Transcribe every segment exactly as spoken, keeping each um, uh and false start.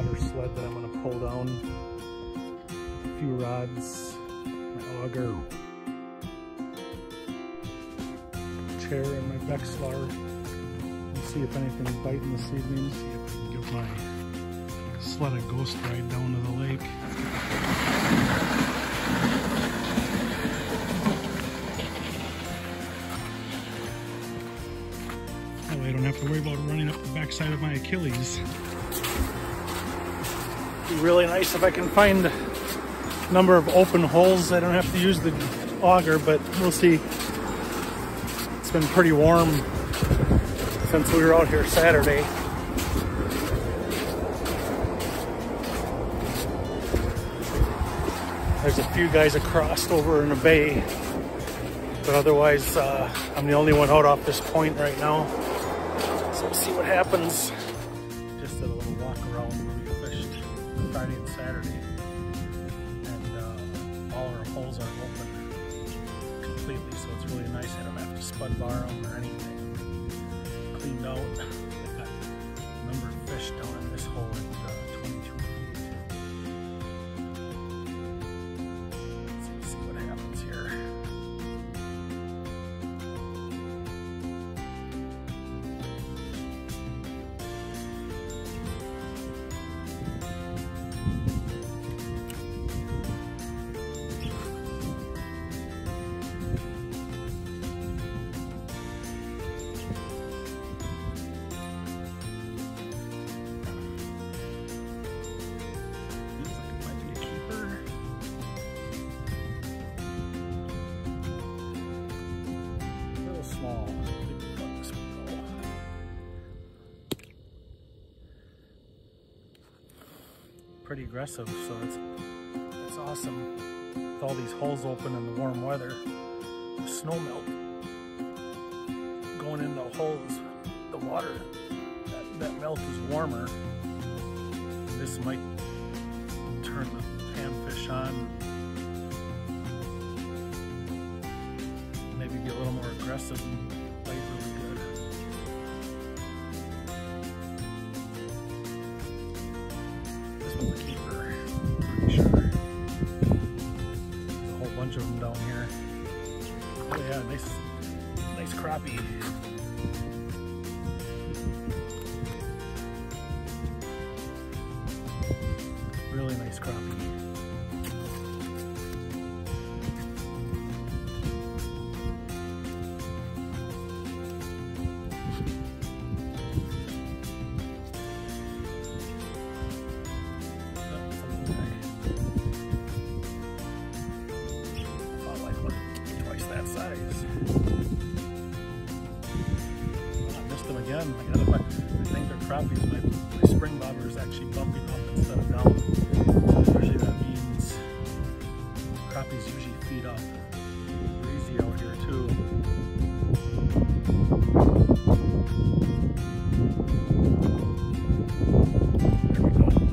water sled that I'm going to pull down. A few rods, my auger, chair, and my Bexlar. See if anything's biting this evening. See if I can give my sled a ghost ride down to the lake. That way I don't have to worry about running up the backside of my Achilles. It'd be really nice if I can find a number of open holes. I don't have to use the auger, but we'll see. It's been pretty warm since we were out here Saturday. There's a few guys across over in the bay, but otherwise uh, I'm the only one out off this point right now. So we'll see what happens. Just did a little walk around where we fished Friday and Saturday, and uh, all our holes are open completely, so it's really nice. I don't have to spud bar them or anything. Cleaned out. I've got a number of fish down in this hole at uh, twenty-two feet. Let's see, see what happens here. Pretty aggressive, so it's it's awesome with all these holes open in the warm weather. The snow melt going into holes, the water that, that melt is warmer. This might turn the panfish on, maybe be a little more aggressive and bite really good. The keeper, pretty sure. There's a whole bunch of them down here. Oh yeah, nice, nice crappie. Really nice crappie. Size. Oh, I missed them again. I, got I think they're crappies. My, my spring bobber is actually bumping up instead of down. So usually that means crappies usually feed up. Breezy out here too. There we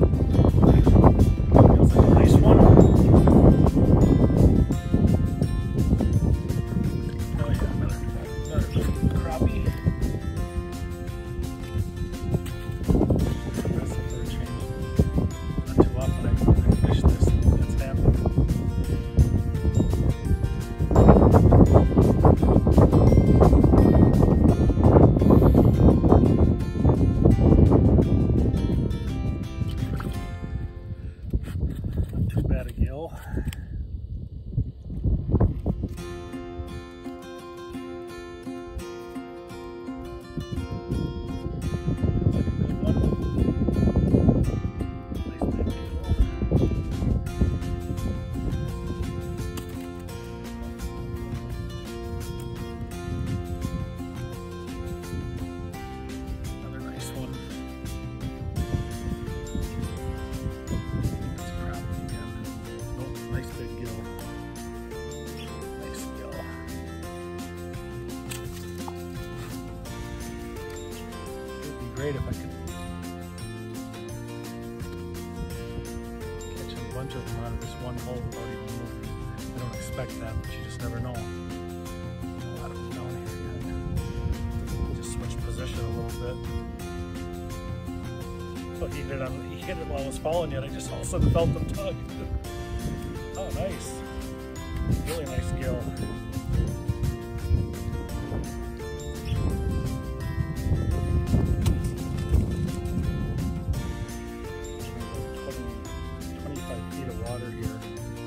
go. Feels like a nice one. Great if I could catch a bunch of them out of this one hole without even moving. I don't expect that, but you just never know. A lot of them down here yet. Just switch position a little bit. So he hit it on, he hit it while I was following it. I just all of a sudden felt them tug. Oh, nice. Really nice gill. twenty-five feet of water here.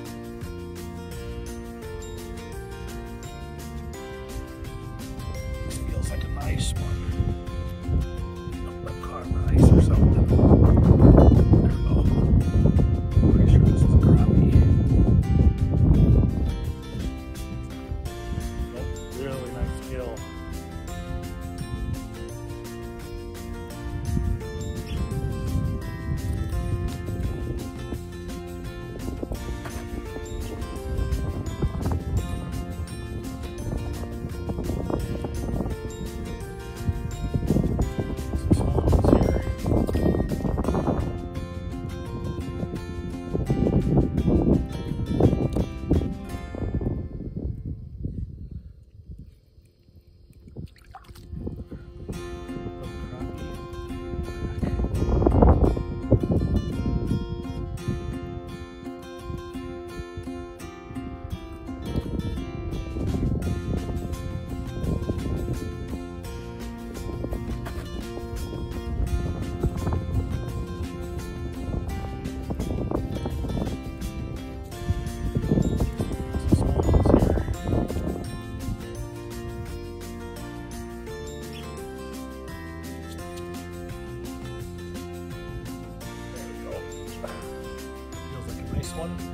This feels like a nice one. I'm caught on ice or something. There we go. Pretty sure this is a crappie. Nope, really nice gill. One.